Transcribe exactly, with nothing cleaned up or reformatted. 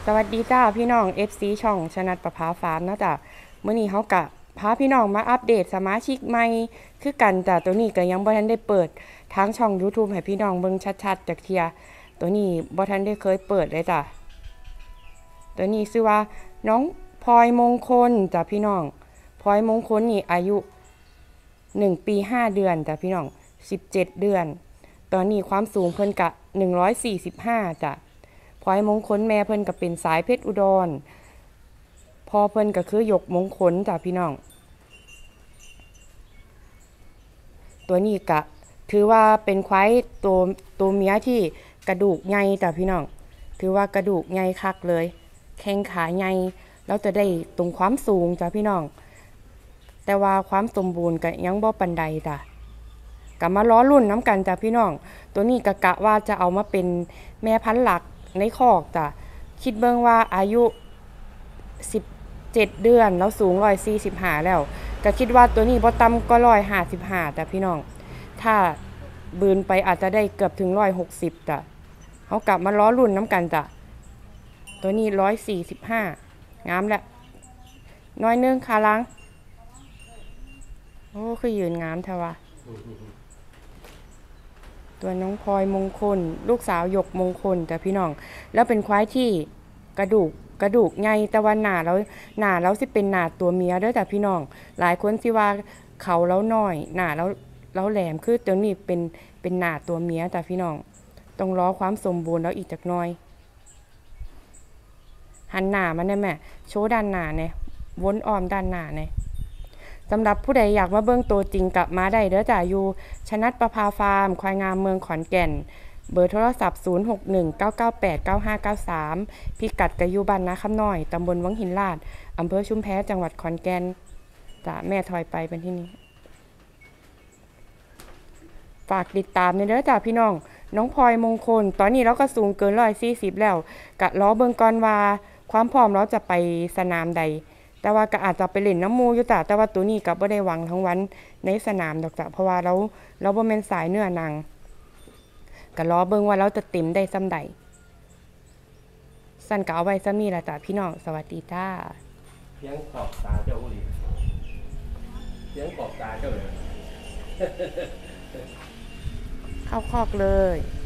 สวัสดีจ้าพี่น้อง เอฟ ซี ช่องชนัดประภาฟาร์มนะจ้ะมื้อนี้เฮากะพาพี่น้องมาอัปเดตสมาชิกใหม่คือกันจ้ะตัวนี้ก็ยังบ่ทันได้เปิดทางช่อง YouTube ให้พี่น้องเบิ่งชัดๆจากเทียตัวนี้บ่ทันได้เคยเปิดเลยจ้ะตัวนี้ชื่อว่าน้องพลอยมงคลจ้ะพี่น้องพลอยมงคลนี่อายุหนึ่งปีห้าเดือนจ้ะพี่น้องสิบเจ็ดเดือนตอนนี้ความสูงเพิ่นกะหนึ่งร้อยสี่สิบห้าจ้ะพลอยมงคลแม่เพิ่นก็เป็นสายเพชรอุดรพอเพิ่นก็คือหยกมงคลจ้ะพี่น้องตัวนี้กะถือว่าเป็นควายตัวตัวเมียที่กระดูกใหญ่จ้ะพี่น้องถือว่ากระดูกใหญ่คักเลยแข้งขาใหญ่แล้วจะได้ตรงความสูงจ้ะพี่น้องแต่ว่าความสมบูรณ์ก็ยังบ่ปานใดจ้ะก็มาล้อรุ่นน้ำกันจ้ะพี่น้องตัวนี้กะกะว่าจะเอามาเป็นแม่พันธุ์หลักในคอกจ้ะคิดเบิ่งว่าอายุสิบเจ็ดเดือนแล้วสูงหนึ่งร้อยสี่สิบห้าแล้วก็คิดว่าตัวนี้บ่ต่ำก็หนึ่งร้อยห้าสิบห้าจ้ะพี่น้องถ้าบืนไปอาจจะได้เกือบถึงหนึ่งร้อยหกสิบจ้ะเฮากลับมาล้อรุ่นน้ำกันจ้ะตัวนี้หนึ่งร้อยสี่สิบห้างามแหละน้อยนึงขาล้างโอ้คือยืนงามแท้ว่ะตัวน้องพลอยมงคลลูกสาวหยกมงคลจ้ะพี่น้องแล้วเป็นควายที่กระดูกกระดูกใหญ่แต่ว่าหน้าแล้วหน้าแล้วสิเป็นหน้าตัวเมียเด้อจ้ะพี่น้องหลายคนสิว่าเขาแล้วน้อยหน้าแล้วแล้วแหลมคือตัวนี้เป็นเป็นหน้าตัวเมียจ้ะพี่น้องต้องรอความสมบูรณ์แล้วอีกจักหน่อยหันหน้ามันได้แม่โชว์ด้านหน้าเนี่ยวนอ้อมด้านหน้าเนี่ยสำหรับผู้ใดอยากมาเบิ่งตัวจริงกลับมาได้เด้อจ้ะอยู่ชนัดประภาฟาร์มควายงามเมืองขอนแก่นเบอร์โทรศัพท์ศูนย์ หก หนึ่ง เก้า เก้า แปด เก้า ห้า เก้า สามพิกัดกะอยู่บ้านนาคำน้อยตำบลวังหินลาดอำเภอชุมแพจังหวัดขอนแก่นจ้ะแม่ถอยไปเป็นที่นี้ฝากติดตามในเด้อจ้ะพี่น้องน้องพลอยมงคลตอนนี้เราก็สูงเกินหนึ่งร้อยสี่สิบแล้วกะล้อเบิ่งก่อนว่าความพร้อมเราจะไปสนามใดแต่ว่าก็อาจจะไปเล่นน้ำมูอยู่จ้ะแต่ว่าตัวนี้ก็บ่ได้หวังทั้งวันในสนามดอกจ้ะเพราะว่าเราเราบ่แม่นสายเนื้อหนังก็ล้อเบิ่งว่าเราจะเต็มได้ซ้ำใดสั่นก็เอาไว้ซ้ำนี้ล่ะจ้ะพี่น้องสวัสดีจ้าเสียงขอบตาเจ้าบุรีเสียงขอบตาเจ้าเลยเข้าคอกเลย